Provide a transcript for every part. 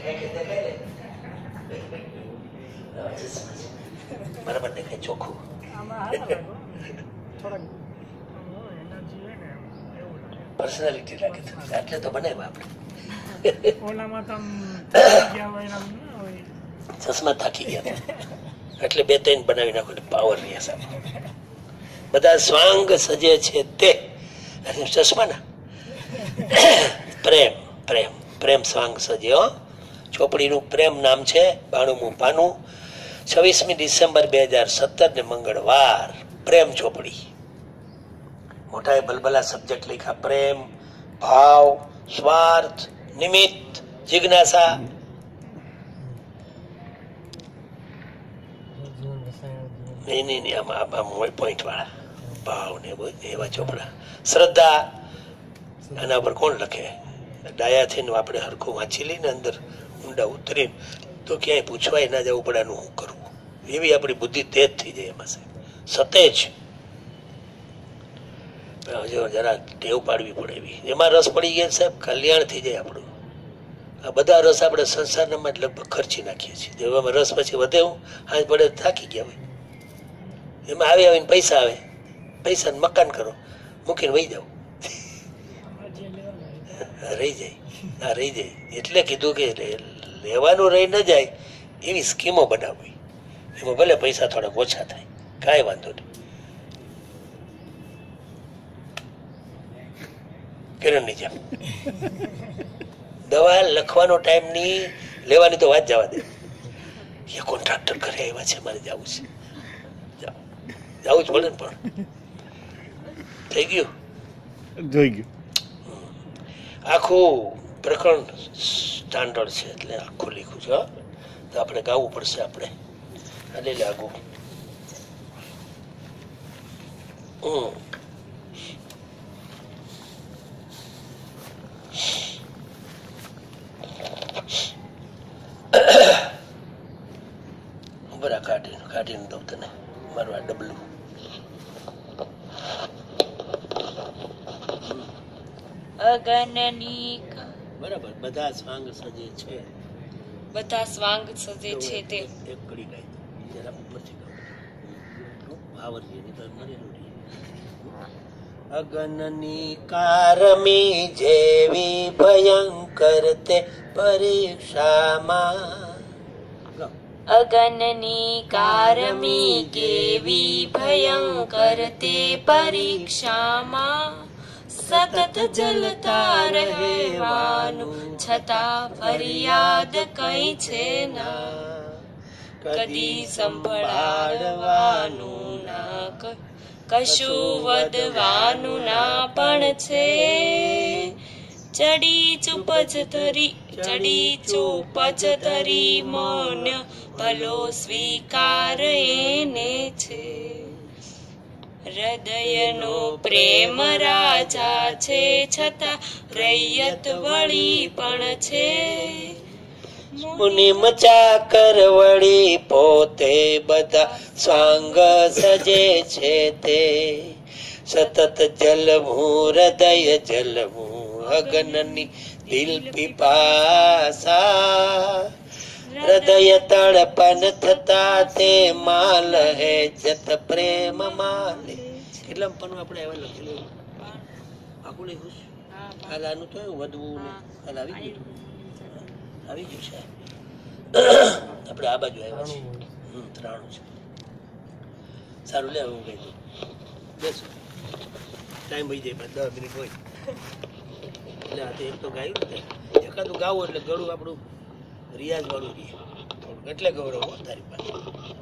બરાબર દેખાય ચોખ્ખું. પર્સનાલિટી લાગે એટલે તો બનાવ્યા આપણે. ચશ્મા થાકી ગયા એટલે 2-3 બનાવી નાખો પાવર રહ્યા સાહેબ. બધા સ્વાંગ સજે છે તે ચશ્મા ના પ્રેમ પ્રેમ પ્રેમ સ્વાંગ સજે. ચોપડીનું પ્રેમ નામ છે. 92મું પાનું, 26મી ડિસેમ્બર 2017 ને મંગળવાર. પ્રેમ ચોપડી. મોટા બલબલા સબ્જેક્ટ લખ્યા. પ્રેમ, ભાવ, સ્વાર્થ, નિમિત્ત, જિજ્ઞાસા. નહીં આમાં પોઈન્ટ વાળા ભાવ ને એવા ચોપડા. શ્રદ્ધા આના પર કોણ લખે? ડાયાથી આપણે હરખું વાંચી લઈને અંદર ઊંડા ઉતરીને તો ક્યાંય પૂછવાય ના જવું પડે આનું શું કરવું. એવી આપણી બુદ્ધિ તેજ થઈ જાય એમાં સતેજ. જરા ટેવ પાડવી પડે એવી. એમાં રસ પડી ગયા સાહેબ કલ્યાણ થઈ જાય આપણું. આ બધા રસ આપણે સંસારમાં લગભગ ખર્ચી નાખીએ છીએ. એવામાં રસ પછી વધે હું હાથ પડે થાકી ગયા હોય. એમાં આવી આવીને પૈસા આવે, પૈસા મકાન કરો મૂકીને વહી જાવ, રહી જાય. હા રહી જાય. એટલે કીધું કે લેવાનું રહી ન જાય એવી સ્કીમો બનાવવી. એમાં ભલે પૈસા થોડાક ઓછા થાય, કાંઈ વાંધો નહીં. કિરણની જેમ દવા લખવાનો ટાઈમ ની લેવાની તો વાત જવા દે. એ કોન્ટ્રાક્ટર ઘરે આવ્યા છે, મારે જવું છે, જવું જ પડે ને. પણ થઈ ગયું, જોઈ ગયું. આખું પ્રકરણ સ્ટાન્ડર્ડ છે એટલે આખું લીખું છે. તો આપણે ગાવું પડશે. આપણે એટલે લાગુ બરા કાઢીને દઉં તને મારું આ ડબલું. અગનની બરાબર. બધા સ્વાંગ સજે છે, બધા સ્વાંગ સજે છે તે. એક કડી ગાય જરા ઉપરથી ગાવ આવરી ની તો મરેલું. અગનની કારમી જેવી ભયંકર તે પરીક્ષામાં. અગનની કારમી કેવી ભયંકર તે પરીક્ષામાં. સતત જલતા રહેવાનું છતાં ફરિયાદ કઈ છે ના. કદી સંભળાડવાનું ના, કશું વધવાનું ના પણ છે. ચડી ચૂપજ ધરી મૌન ભલો સ્વીકાર એને છે. હૃદયનો પ્રેમ રાજા છે છતાં રૈયત વળી પણ છે. મુનિ મચા કરવડી પોતે બધા સ્વાંગ સજે છે તે. સતત જલવું હૃદય જલવું અગનની દિલ પીપાસા. હૃદય તડપન થતા તે માલ હે જત પ્રેમ માલે. કેટલા પણ આપણે એવા લખેલું આખું લખ્યું છે. હાલ આનું તો વધવું ને હાલ આવી ગયું, આવી ગયું છે. આપણે આ બાજુ આવ્યા છીએ. 93 છે. સારું લે હું કહી દઉં. બેસો, ટાઈમ વહી જાય, 10 મિનિટ હોય એટલે આ તો એક તો ગાયું ને એકાદું ગાવું એટલે ગળું આપણું રિયાઝ વાળું રહીએ થોડુંક. એટલે ગૌરવ તારી પાસે.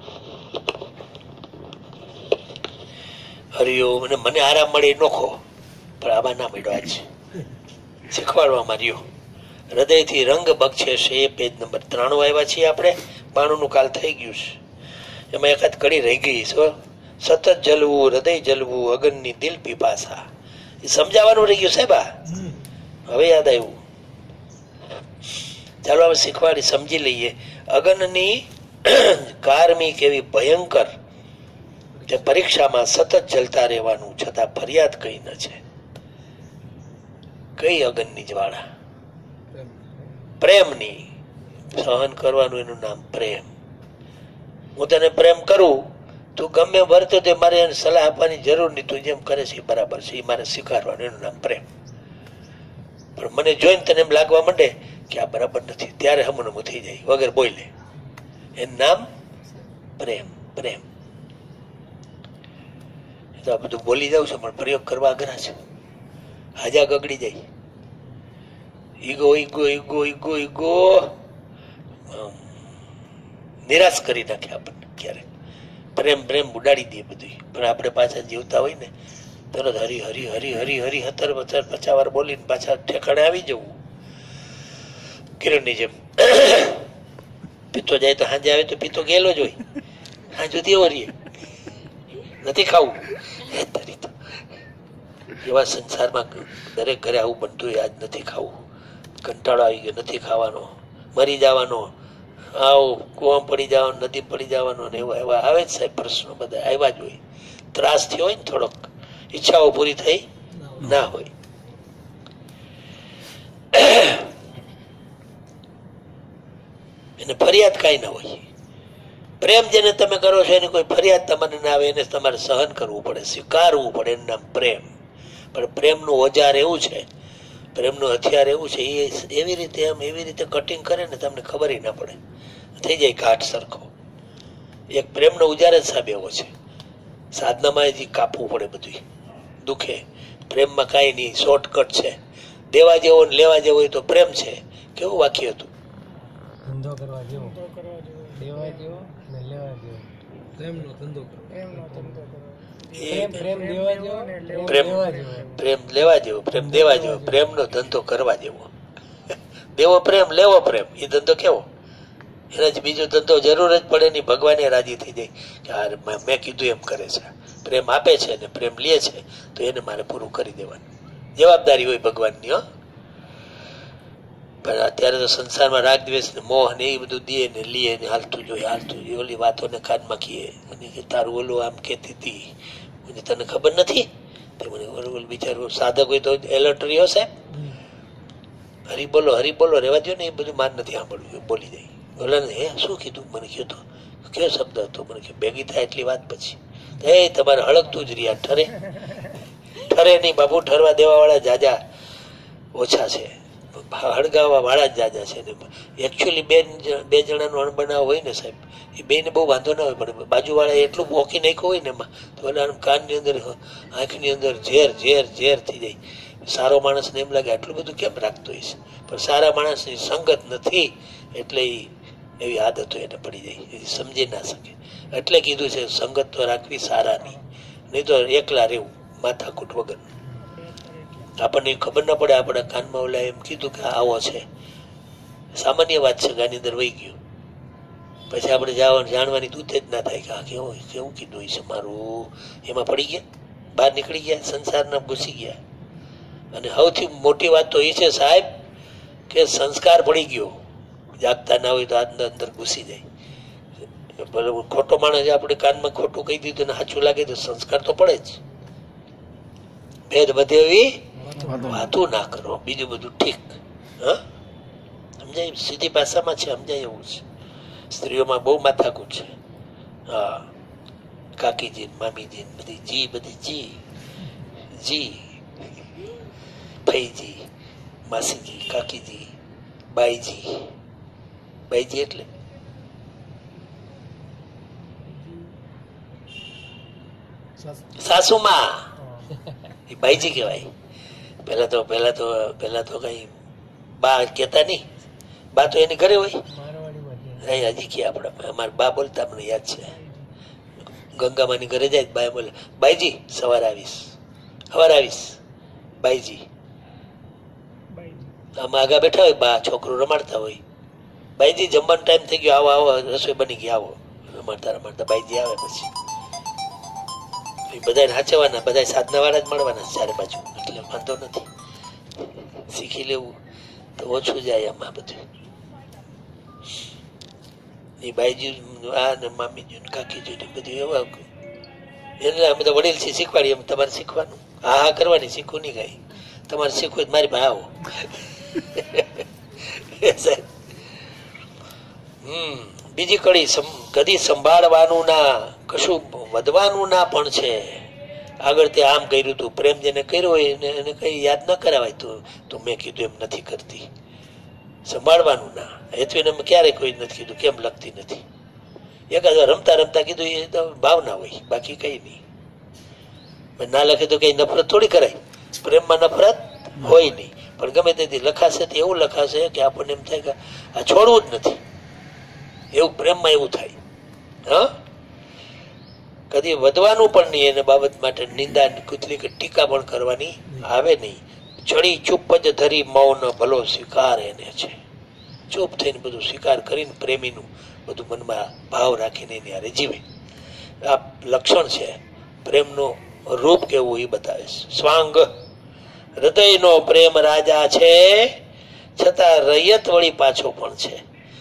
હરિયો અને મને આરામ મળે નોખો, પણ આમાં ના મળ્યો. આજ શીખવાડવામાં રહ્યો. હૃદયથી રંગ બક્ષે છે. પેજ નંબર 93 આવ્યા છીએ આપણે. 92નું કાલ થઈ ગયું છે. એમાં એકાદ કડી રહી ગઈ છે. સતત જલવું હૃદય જલવું અગનની દિલ પીપાસા. એ સમજાવવાનું રહી ગયું સાહેબ. હવે યાદ આવ્યું. ચાલો હવે શીખવાડી સમજી લઈએ. અગનની કારમી કેવી ભયંકર તે પરીક્ષામાં સતત જલતા રહેવાનું છતાં ફરિયાદ કઈ ન છે. કઈ અગનની જ્વાળા? પ્રેમની. સહન કરવાનું એનું નામ પ્રેમ. હું તને પ્રેમ કરું, તું ગમે વર્તે તો મારે એને સલાહ આપવાની જરૂર નહીં, તું જેમ કરે છે એ બરાબર છે, એ મારે સ્વીકારવાનું, એનું નામ પ્રેમ. પણ મને જોઈને તને એમ લાગવા માંડે કે આ બરાબર નથી, ત્યારે હમણાં થઈ જાય વગર બોલે, એનું નામ પ્રેમ. પ્રેમ તો આ બધું બોલી જાવ છે પણ પ્રયોગ કરવા અઘરા છે. હાજા ગગડી જાય. Ego ego ego ego ego નિરાશ કરી નાખે આપણને ક્યારેક. પ્રેમ પ્રેમ ઉડાડી દે બધું. પણ આપણે પાછા જીવતા હોય ને તરત હરી હરી હરી હરી હરી 50 વાર બોલીને પાછા ઠેકાણે આવી જવું. કિરણની જેમ પીતો જાય તો સાંજે આવે તો પીતો ગયેલો જ હોય, સાંજ સુધી એવો રહીએ, નથી ખાવું. એવા સંસારમાં દરેક ઘરે આવું બનતું હોય, આજ નથી ખાવું, કંટાળો આવી ગયો, નથી ખાવાનો, મરી જવાનો, આવો કુવા પડી જવાનો, નદી પડી જવાનો, ને એવા એવા આવે જ સાહેબ પ્રશ્નો બધા આવ્યા જ હોય. ત્રાસ થયો હોય ને થોડોક, ઈચ્છાઓ પૂરી થઈ ના હોય. એને ફરિયાદ કાંઈ ના હોય. પ્રેમ જેને તમે કરો છો એની કોઈ ફરિયાદ તમારે ના આવે, એને તમારે સહન કરવું પડે, સ્વીકારવું પડે, એનું નામ પ્રેમ. પણ પ્રેમનું ઓજાર એવું છે, પ્રેમનું હથિયાર એવું છે, એ એવી રીતે એમ એવી રીતે કટિંગ કરે ને તમને ખબર ના પડે, થઈ જાય ઘાટ સરખો. એક પ્રેમનો ઉજાર જ સાહેબ એવો છે, સાધનામાં જ કાપવું પડે બધું, દુખે. પ્રેમમાં કાંઈ નહીં, શોર્ટકટ છે. દેવા જેવો ને લેવા જેવો હોય તો પ્રેમ છે. કેવું વાક્ય હતું? ધંધો કરવા જેવો, દેવા જેવો ને લેવા જેવો, પ્રેમનો ધંધો કરવો. પ્રેમ દેવા જેવો, પ્રેમ પ્રેમ લેવા જેવો, પ્રેમ દેવા જેવો, પ્રેમનો ધંધો કરવા જેવો. દેવો પ્રેમ, લેવો પ્રેમ, એ ધંધો કેવો? એના બીજો ધંધો જરૂર જ પડે નહીં. ભગવાને રાજી થઈ જાય કે આ મેં કીધું એમ કરે છે, પ્રેમ આપે છે ને પ્રેમ લે છે, તો એને મારે પૂરું કરી દેવાનું. જવાબદારી હોય ભગવાનની. હો, પણ અત્યારે તો સંસારમાં રાગ દ્વેષ ને મોહ ને એ બધું દે ને લે ને હાલતું જોઈએ, હાલતું જોઈએ. ઓલી વાતોને કાનમાં કીએ, મને કે તારું ઓલું આમ કહેતી હતી, મને તને ખબર નથી. તે મને ઓલું બિચારું સાધક હોય તો એલર્ટ રહ્યો સાહેબ, હરી બોલો રહેવા દો ને, એ બધું માર નથી સાંભળવું, બોલી જાય. ઓલા હે શું કીધું? મને કીધું કયો શબ્દ હતો? મને કે ભેગી થાય એટલી વાત પછી એ તમારે હળગતું જ રહ્યા. ઠરે નહીં બાબુ, ઠરવા દેવા વાળા જાજા ઓછા છે, હળગાવવા વાળા જ જાજા છે. એકચ્યુઅલી બે જણાનો અણબનાવ હોય ને સાહેબ, એ બેને બહુ વાંધો ના હોય, પણ બાજુવાળા એટલું મોકી નાખ્યું હોય ને એમાં, તો ઓલા કાનની અંદર આંખની અંદર ઝેર ઝેર ઝેર થઈ જાય. સારો માણસને એમ લાગે આટલું બધું કેમ રાખતો હોય છે, પણ સારા માણસની સંગત નથી એટલે એવી આદતો એને પડી જાય, એ સમજી ના શકે. એટલે કીધું છે સંગત તો રાખવી સારાની, નહીં તો એકલા રહેવું માથાકૂટ વગર. આપણને ખબર ના પડે, આપણા કાનમાં ઓલા એમ કીધું કે આવો છે, સામાન્ય વાત છે, ગાની અંદર વહી ગયું. પછી આપણે જાણવાની દૂધ જ ના થાય કે આ કેવું કીધું છે મારું. એમાં પડી ગયા, બહાર નીકળી ગયા, સંસારના ઘૂસી ગયા. અને સૌથી મોટી વાત તો એ છે સાહેબ કે સંસ્કાર પડી ગયો. જાગતા ના હોય તો અંદર ઘૂસી જાય. બરાબર, ખોટો માણસ આપણે કાનમાં ખોટું કહી દીધું ને સાચું લાગે તો સંસ્કાર તો પડે જ. ભેદ વધે એવી વાતું ના કરો, બીજું બધું ઠીક. હા, સમજાય? સીધી ભાષામાં છે, સમજાય એવું છે. સ્ત્રીઓમાં બહુ માથાકૂટ છે. હા, કાકીજી મામીજી બધી જી ફઈજી, માસીજી, કાકીજી, બાઈજી એટલે સાસુમાં, એ બાઈજી કહેવાય. પેલા તો કઈ બા કેતા નહીં, બા તો એની ઘરે હોય. હજી કે આપડે અમારા બા બોલતા મને યાદ છે, ગંગામાની ઘરે જાય બા બોલે બાઈજી સવારે આવીશ બાઈજી. આમાં આગા બેઠા હોય બા, છોકરું રમાડતા હોય, બાઈજી જમવાનો ટાઈમ થઈ ગયો, આવો રસોઈ બની ગઈ, આવો. રમાડતા બાઈજી આવે. પછી બધાને હાચવાના, બધા સાધના વાળા જ મળવાના ચારે બાજુ, એટલે વાંધો નથી. શીખી લેવું તો ઓછું જાય એમાં બધું. એ બાઈજી આ ને મામીજી ને કાકીજી ને બધું એવા, એટલે અમે તો વડીલ થી શીખવાડીએ. એમ તમારે શીખવાનું, હા કરવાની, શીખવું નહીં કઈ. તમારે શીખવું મારી પાસે આવો. બીજી કડી કદી સંભાળવાનું ના, કશું વધવાનું ના પણ છે. આગળ તે આમ કર્યું તું, પ્રેમ જેને કર્યો હોય એને કઈ યાદ ન કરાવાય તો મેં કીધું એમ નથી કરતી. સંભાળવાનું ના. હેતવીને ક્યારેય કોઈ નથી કીધું કેમ લખતી નથી. એકાદ રમતા રમતા કીધું એ તો ભાવના હોય, બાકી કઈ નહીં. ના લખે તો કઈ નફરત થોડી કરાય. પ્રેમમાં નફરત હોય નહીં, પણ ગમે તેથી લખાશે તો એવું લખાશે કે આપણને એમ થાય કે આ છોડવું જ નથી. એવું પ્રેમમાં એવું થાય. હા, કદી વધવાનું પણ નહીં. એને બાબત માટે નિંદા કુતલી કે ટીકા પણ કરવાની આવે નહીં. ચડી ચૂપ જ ધરી મૌન ભલો સ્વીકાર એને છે. ચૂપ થઈને બધું સ્વીકાર કરીને પ્રેમીનું બધું મનમાં ભાવ રાખીને એની હારે જીવે. આ લક્ષણ છે પ્રેમનું. રૂપ કેવું એ બતાવે છે. સ્વાંગ હૃદયનો પ્રેમ રાજા છે, છતાં રૈયત વળી પાછો પણ છે.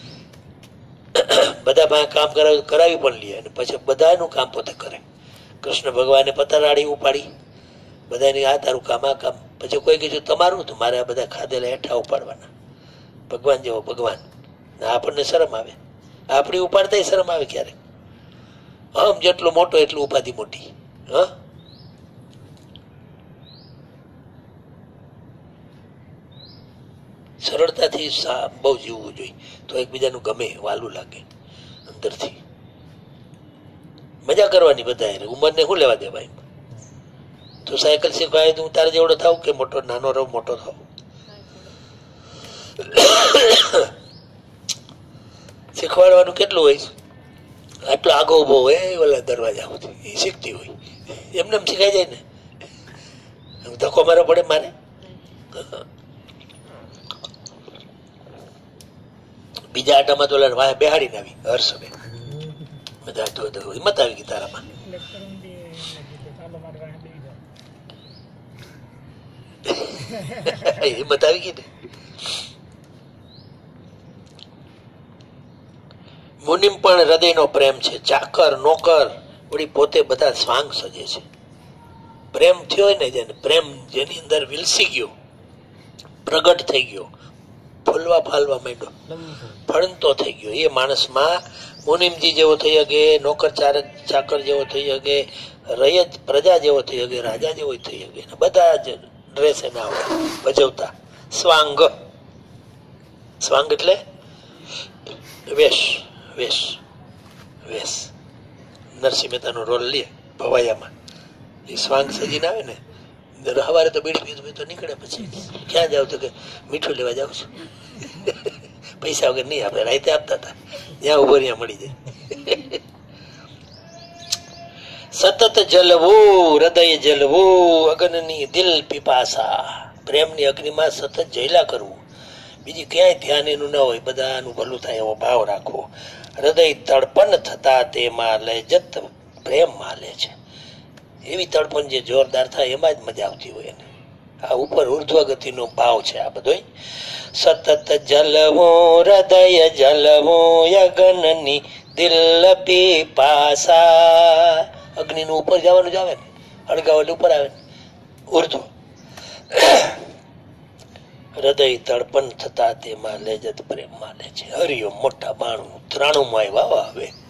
બધા કામ કરાવી પણ લે અને પછી બધાનું કામ પોતે કરે. કૃષ્ણ ભગવાને પતરાળી ઉપાડી બધાની આ તારું કામ આ કામ. પછી કોઈ કીધું તમારું તો મારે આ બધા ખાધેલા હેઠા ઉપાડવાના. ભગવાન જેવો ભગવાન. આપણને શરમ આવે. આપણી ઉપાડતા શરમ આવે ક્યારેક. આમ જેટલો મોટો એટલું ઉપાધિ મોટી. હા, સરળતાથી બહુ જીવવું જોઈએ તો એકબીજાનું ગમે, વાલું લાગે અંદરથી. મજા કરવાની બધા. ઉંમરને શું લેવા દે ભાઈ? તો સાયકલ શીખવાય તો હું તારે જેવડો થાવ કે મોટો, નાનો રહું મોટો થાવ. શીખવાડવાનું કેટલું હોય? આટલો આગો ઉભો હોય ઓલા દરવાજા સુધી એ શીખતી હોય. એમને એમ શીખાઈ જાય ને. ધક્કો મારો પડે મારે. બીજા આટામાં તો બેહાડીને આવી હર્ષબેન. બધા તો હિંમત આવી ગઈ તારામાં. હિંમત આવી ગઈ ને. મુનિમ પણ હૃદયનો પ્રેમ છે. ચાકર નોકર વળી પોતે બધા સ્વાંગ સજે છે. પ્રેમ થયો ને જેને, પ્રેમ જેની અંદર વિલસી ગયો, પ્રગટ થઈ ગયો, ફૂલવા ફાલવા માંડ્યો, ફળંતો થઈ ગયો, એ માણસમાં મુનિમજી જેવો થઈ શકે, નોકર ચાકર જેવો થઈ શકે, રયત પ્રજા જેવો થઈ શકે, રાજા જેવો થઈ શકે. બધા જ ડ્રેસ એના આવે ભજવતા. સ્વાંગ. સ્વાંગ એટલે વેશ. વેશ વેશ. નરસિંહ મહેતાનો રોલ લે ભવાયામાં. એ સ્વાંગ સજીને આવે ને. સવારે તો બીડી પીધું તો નીકળે. પછી ક્યાં જાવ તો કે મીઠું લેવા જાઉં છું. પૈસા વગર નહીં, આપણે રાતે આપતા હતા. જ્યાં ઉભો ત્યાં મળી જાય. સતત જલવું હૃદય જલવું, અગ્નિની દિલ પિપાસા. પ્રેમની અગ્નિમાં સતત જયલા કરવું. બીજી ક્યાંય ધ્યાન એનું ન હોય. બધાનું ભલું થાય એવો ભાવ રાખવો. હૃદય તડપણ થતા તેમાં લે જત પ્રેમ માલે છે. એવી તડપણ જે જોરદાર થાય એમાં જ મજા આવતી હોય એને. આ ઉપર ઉર્ધ્વ ગતિનો ભાવ છે આ બધો. સતત જલવું હૃદય જલવું, અગ્નિની દિલ પીપાસા. અગ્નિનું ઉપર જવાનું જ આવે ને, હળગાવલ ઉપર આવે ને ઉર્ધ્વ. હૃદય તડપણ થતા તેમાં લેજત પ્રેમ માલે છે. હરિયો મોટા 93 આવ્યા હવે.